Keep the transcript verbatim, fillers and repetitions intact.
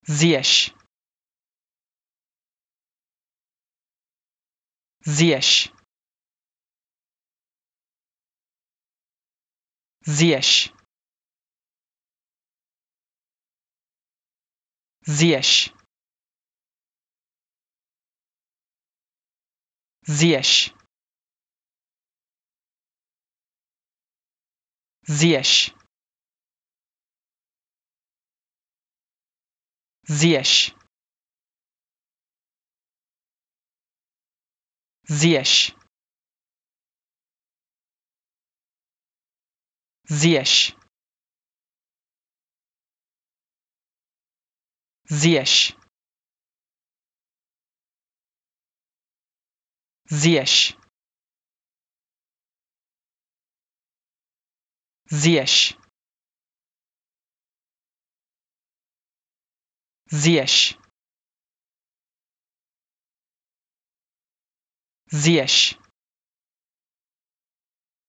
Ziyech. Ziyech. Ziyech. Ziyech. Ziyech. Ziyech. Ziyech. Ziyech. Ziyech. Ziyech. Ziyech. Ziyech. Ziyech. Ziyech.